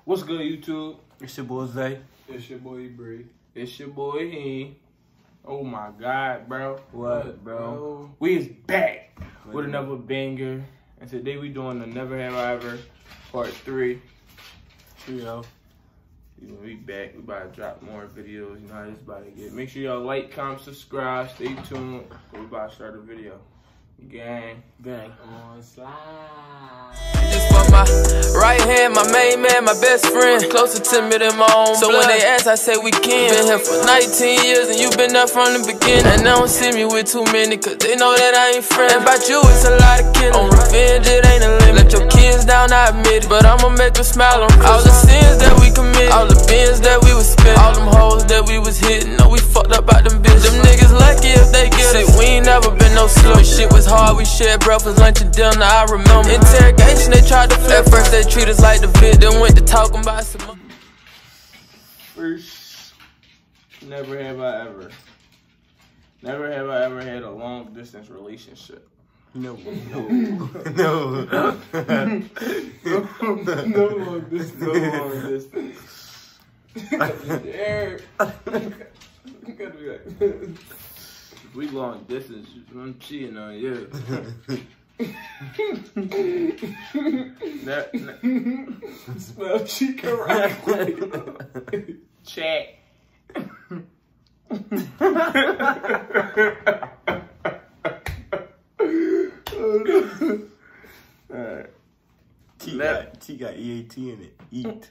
What's good, YouTube? It's your boy Zay. It's your boy Bree. It's your boy He. Oh my God, bro. What, bro? We is back with another banger. And today we doing the Never Have I Ever Part 3. Trio. We back. We about to drop more videos. You know how this about to get. Make sure y'all like, comment, subscribe. Stay tuned. We about to start a video. Gang. Gang. On slide. Just for my right hand, my main man, my best friend. Closer to me than my own. So when they ask, I say we can. Been here for 19 years and you been there from the beginning. And they don't see me with too many, cause they know that I ain't friends. And about you, it's a lot of killing. On revenge, it ain't a limit. Let your kids down, I admit it. But I'ma make them smile on all the sins that we committed. All the bins that we was spending. All them hoes that we was hitting. No, we fucked up out them bitches. Them niggas lucky if they get it. We ain't never been no slow. Shit was hard, we shared breakfast, lunch, and dinner, I remember. Interrogation, they tried to flip. At first they treat us like the victim, went to talking about some. First, never have I ever had a long distance relationship. No. No long distance. There. We long distance, I'm cheating on you. Spell cheat correctly. Chat. Alright. T got EAT in it. Eat.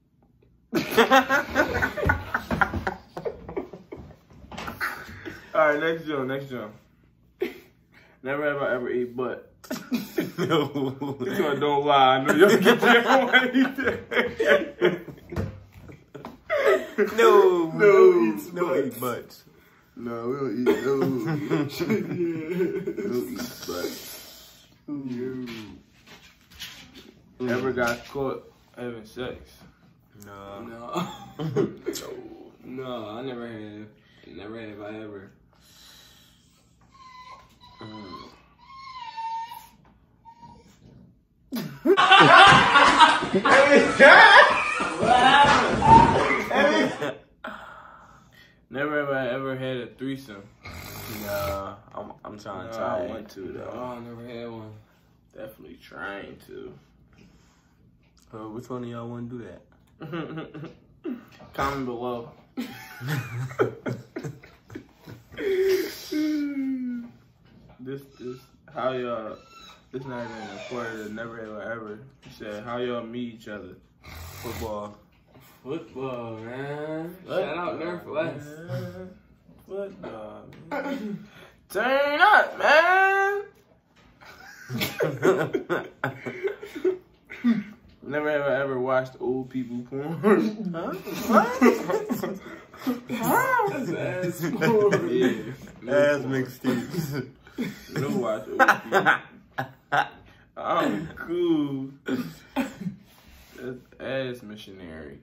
Alright, next jump. Never have I ever ate butt. No. So don't lie. I know y'all get your No eat butts. No, we don't eat those. We'll eat butts. Ever got caught having sex? No. No, I never have. Never have I ever. Never have I ever had a threesome. Nah, I'm trying to No, try I it. want to No, though. I never had one. Definitely trying to. Which one of y'all want to do that? Comment below. How y'all, this not even important, never have I ever. He said, how y'all meet each other? Football. Football, man. Shout out Northwest. Football, man. Turn up, man. Never have I ever watched old people porn. Huh? That's ass porn. Yeah. Ass mixtapes. No watch old people. I'm cool. That's ass missionary.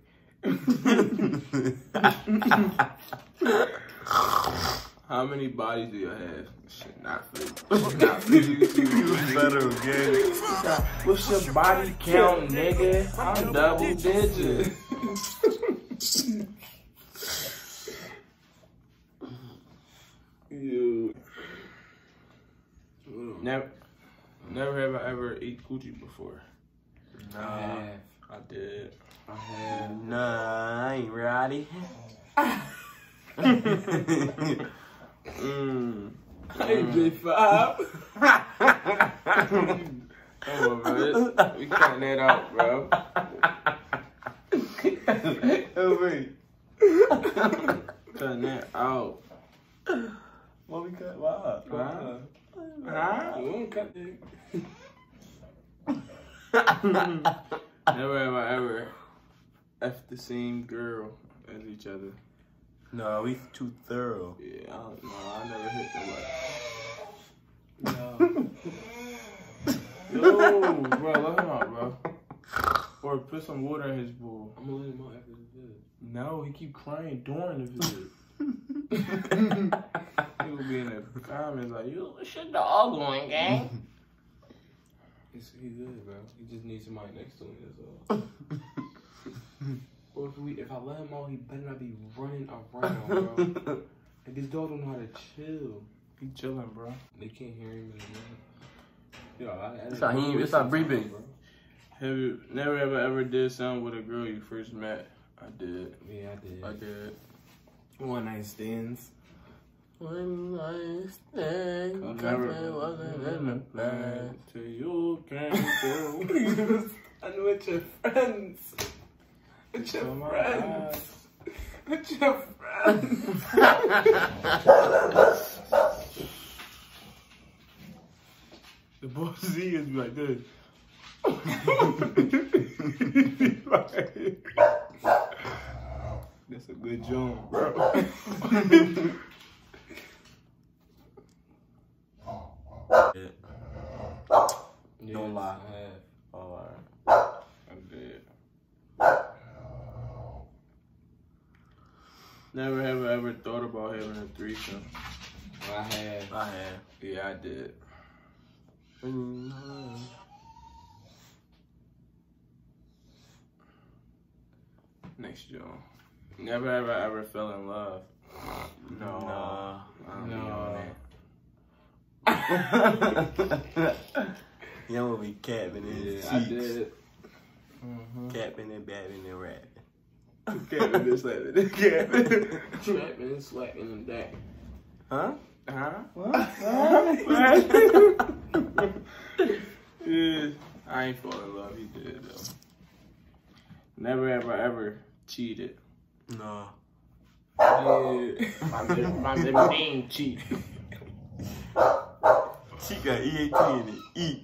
How many bodies do you have? Shit, not for you. Better again. What's your body count, nigga? I'm double digit. You. Never have I ever ate coochie before. Nah, I did. I have. nah, I ain't ready. Hey, J5. Come on, bro. We cutting that out, bro. Oh, wait. Cutting that out. What we cut? Wow. Huh? We don't cut that. Never have I ever F the same girl as each other. No, we too thorough. Yeah, I never hit nobody. No. Yo, bro, let him out, bro. Or put some water in his bowl. I'm gonna let him out after this video. No, he keep crying during the video. He will be in the comments like, "You, what's your dog going, gang?" He's good, bro. He just needs somebody next to him, that's all. let him out, he better not be running around, bro. Like, this dog don't know how to chill. He chilling, bro. They can't hear him anymore. Yo, It's not breathing. Have you never ever did something with a girl you first met? I did. Yeah, I did. One night stands. One night stand. Never Wasn't in the plan. Till you came through. And with your friends. With your friends. With your friends. The boss is be like this. That's a good joke, bro. Don't lie. Oh, I did. Never have I ever thought about having a threesome. I had. Yeah, I did. Next joke. Never have I ever fell in love. No. I don't know. Y'all will be capping in Yeah, cheeks. I did. Capping and babbing and rapping. Capping and slapping. Capping. Trapping and slapping and that. Huh? Huh? Yeah, I ain't fall in love. He did though. Never ever cheated. No. Yeah. My name cheat. She got EAT in it. Eat.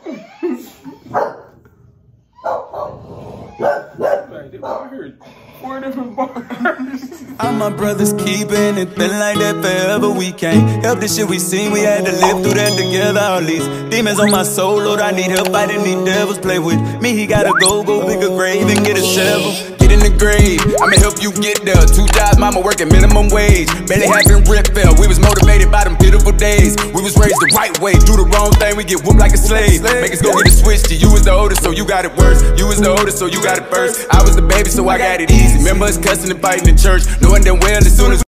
Like, I heard 4 different bars. All my brothers keeping it, been like that forever. We can't help the shit we seen. We had to live through that together. All these demons on my soul, Lord, I need help fighting these devils. Play with me, he gotta go dig a grave and get a shovel. Get in the grave, I'ma help you get there. 2 jobs, mama working minimum wage. Barely having rip fell. We was motivated by them pitiful days. We was raised the right way. Do the wrong thing, we get whooped like a slave. Make us go get a switch to you was the oldest, so you got it worse. You was the oldest, so you got it first. I was the baby, so I got it easy. Remember us cussing and fighting in church, knowing damn well as soon as